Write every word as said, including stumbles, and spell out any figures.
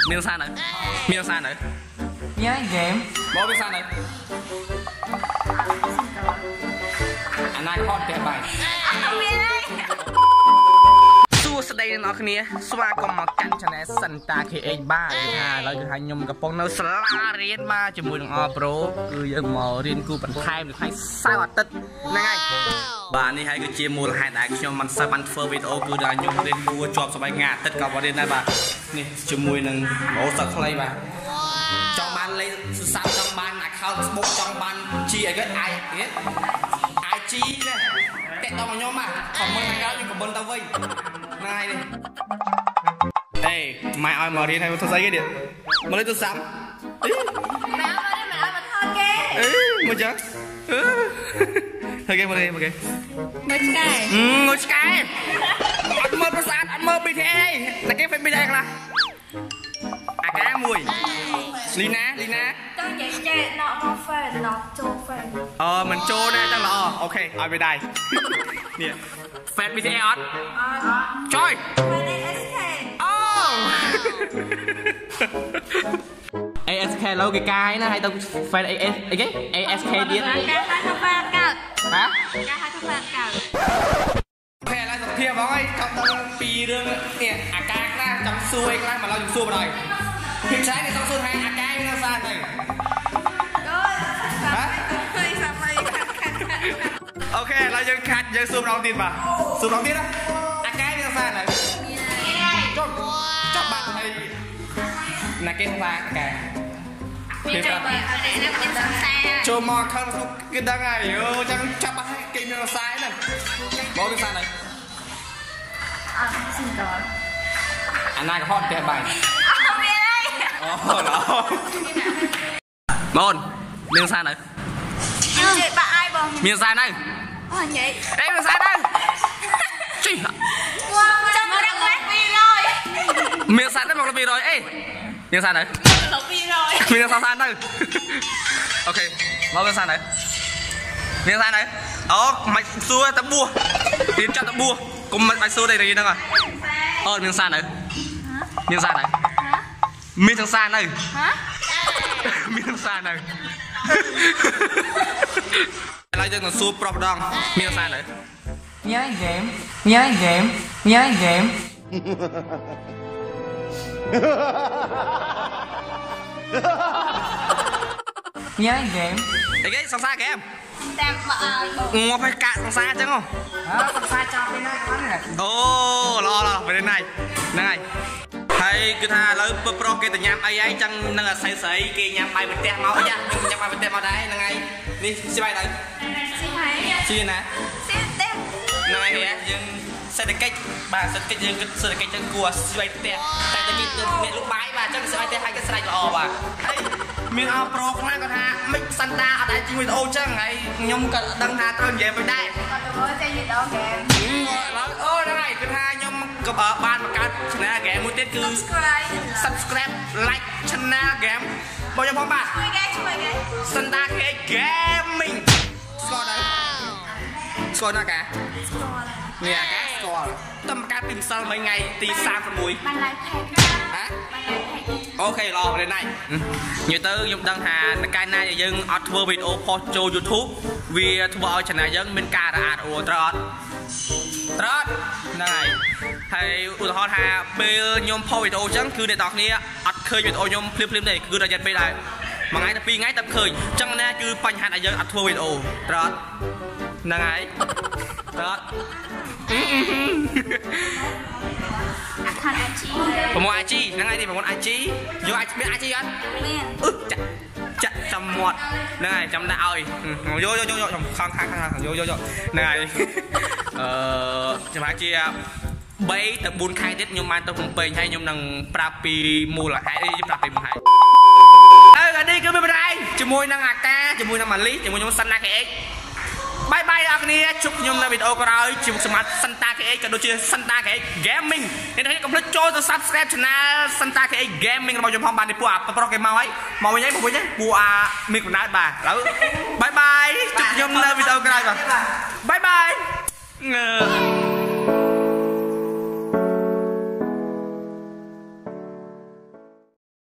មានសារនៅមានសារនៅញ៉ាំហ្គេមបងមានសារនៅអាណាហត់តែបាយសួស្តីអ្នកនរគ្នាស្វាគមន៍មកកាន់ Channel Santa ខេ เอ็กซ์ បាទគឺថាឥឡូវគឺថាខ្ញុំកំពុងនៅសាលារៀនមកជាមួយនឹងអប្រូគឺយើងមករៀនគូបន្ថែមនៅថ្ងៃសៅរ៍អាទិត្យហ្នឹងហើយបាទនេះហើយគឺជាមូលហេតុដែលខ្ញុំមិនសូវបានធ្វើវីដេអូគឺថាខ្ញុំរៀនគួរជាប់សប្បាយថ្ងៃអាទិត្យក៏មករៀនដែរបាទនេះជាមួយនឹងអូសឹកខ្លីបាទចង់បានលេខទូរស័ព្ទចង់បាន account Facebook ចង់បាន G អីគេអាយនេះ ไอ จี នេះតែតមកខ្ញុំបាទខមមិនក្រោយខ្ញុំខមមិនទៅវិញណាយនេះអេម៉ែឲ្យមករៀនឲ្យធ្វើស្អីគេទៀតមកលេខទូរស័ព្ទអីម៉ែឲ្យមកម៉ែឲ្យមកថតគេអេមកចឹងធ្វើគេមកលេមកគេមើលឆ្កែមើលឆ្កែអត់មើលប្រសាទអត់មើល ប៊ី ที เอស តែគេ Facebook ដែរខ្លះអាកាមួយលីណាលីណាចង់និយាយចេះណក់មក fan ណក់ចូល fan អឺមិនចូលដែរចឹងល្អអូខេឲ្យវាដែរនេះ fan ប៊ី ที เอส អត់អត់ជួយ fan เอ เอส เค អូ เอ เอส เค ឡូគេកាយណាហើយទៅ fan អីអីគេ เอ เอส เค ទៀតការហៅថា fan កើតហ៎ការហៅថា fan កើតអូខេឥឡូវសុខភាពបងអើយចង់ដឹងពីរឿងនេះអាការខ្លះចង់សួរអីខ្លះមកឡើយខ្ញុំសួរបណ្ដោយពីឆ្ងាយនេះចង់សួរថាអាការមានសារអីអូខេឥឡូវយើងខាត់យើងសួរម្ដងទៀតបាទសួរម្ដងទៀតណាអាកាយមានសារណាចុះចាប់បាត់ហើយណាគេថាអាកាយមានតែមានសារចូលមកខំគេដឹងហើយយោចឹងចាប់បាត់គេមានសារហ្នឹងបងមានសារណាអត់ស៊ីតលអាណាក៏ហត់តែបាយអូមានហើយអូឡូបងមានសារណាចេះបាក់អាយបងមានសារណាអូញ៉ៃអេមានសារណាជីចាំមកដល់ពីរយមានសារណាមកដល់ពីរយអេមានសារណាដល់ពីរយមានសារណាទៅអូខេមកមានសារណាមានសារណាអូមិនសួរតែបួសរៀនចាត់តែបួសកុំមិនបាច់សួរតែរៀនហ្នឹងអូមានសារណាមានសារណាមានទាំងសារណាហ៎មានទាំងសារណាឥឡូវយើងនឹងសួរប្រុសម្ដងមានសារណាញ៉ាំហ្គេមញ៉ាំហ្គេមញ៉ាំហ្គេមញ៉ាំហ្គេមអីគេសង្សារហ្គេមតាមបើឲ្យងាប់ឲ្យកាក់សង្សារអញ្ចឹងហ៎សង្សារចប់នេះណាអូល្អល្អពេលនេះហ្នឹងហើយហើយគឺថាឥឡូវពើប្រុសគេទៅញ៉ាំអីហើយចឹងនឹងអាស័យស្រីគេញ៉ាំបាយប្រទេសមកយ៉ាញ៉ាំបាយប្រទេសមកដែរហ្នឹងហើយនេះស៊ីបាយទៅស៊ីហើយស៊ីណាស៊ីផ្ទះហ្នឹងហើយយើងសេដ្ឋកិច្ចបាទសេដ្ឋកិច្ចយើងគិតសេដ្ឋកិច្ចចឹងគួរស៊ីបាយផ្ទះតែតែគេមានលក់បាយបាទចឹងស៊ីបាយផ្ទះហើយគេស្រែកល្អបាទហើយមានអប្រូខ្លះគាត់ថាមិនសិនតាអត់ដែរជីវីដេអូចឹងហើយខ្ញុំក៏ដឹងថាត្រូវនិយាយទៅដែរគាត់ទៅចេញវីដេអូហ្គេមអូហ្នឹងហើយគឺថាខ្ញុំក៏បានបង្កើត channel game មួយទៀតគឺ subscribe like channel game បងខ្ញុំផងបាទជួយគេជួយគេ Santa ខេ Gaming ស្គាល់ដែរស្គាល់ណាកាស្គាល់នេះអាកាស្គាល់តែបង្កើតពីម្សិលមិញថ្ងៃទីសាមសិបមួយបាន live page ហ៎បាន live page អូខេល្អប្រហែលណាស់និយាយទៅខ្ញុំដឹងថានៅកាលណាយើងអត់ធ្វើវីដេអូ post ចូល YouTube វាធ្វើឲ្យ channel យើងមានការរអាក់រអួលត្រូវអត់ត្រូវអត់ហ្នឹងហើយហើយឧទាហរណ៍ថាពេលខ្ញុំ post វីដេអូអញ្ចឹងគឺអ្នកនរគ្នាអត់ឃើញវីដេអូខ្ញុំភ្លាមភ្លាមទេគឺរយៈពេលដែរមួយថ្ងៃទៅពីរថ្ងៃតែឃើញអញ្ចឹងណាគឺបញ្ហាដែលយើងអត់ធ្វើវីដេអូត្រូវអត់ហ្នឹងហើយត្រូវអត់អាខាន ไอ จี ប្រមូល ไอ จี ហ្នឹងហើយនេះប្រមូល ไอ จี យកអាចមាន ไอ จี អត់មានអឺចាក់ចាក់ចាំមាត់ហ្នឹងហើយចាំដាក់ឲ្យយកយកយកខ្ញុំខំខាងខាងយកយកយកហ្នឹងហើយអឺចាំអាចជា3ទៅ4ខែទៀតខ្ញុំបានទៅភ្នំពេញហើយខ្ញុំនឹងប្រាប់ពីមូលហេតុអីប្រាប់ពីមូលហេតុអើអានេះគឺមានបណ្ដាយជាមួយនឹងអាកាជាមួយនឹងម៉ាលីជាមួយខ្ញុំសិនណាគេអេកបាយបាយអ្នកគ្នាជួបខ្ញុំនៅវីដេអូក្រោយជាមួយសមាត Santa ខេ เอ็กซ์ ក៏ដូចជា Santa ខេ เอ็กซ์ Gaming អ្នកនេះកុំភ្លេចចូលទៅ Subscribe Channel Santa ខេ เอ็กซ์ Gaming របស់ខ្ញុំផងបាទនេះពួកអាប្រុសគេមកហើយមកវិញហើយមកវិញហើយពួកអាមានកំណើតបាទឥឡូវបាយបាយជួបខ្ញុំនៅវីដេអូក្រោយបាទបាយបាយ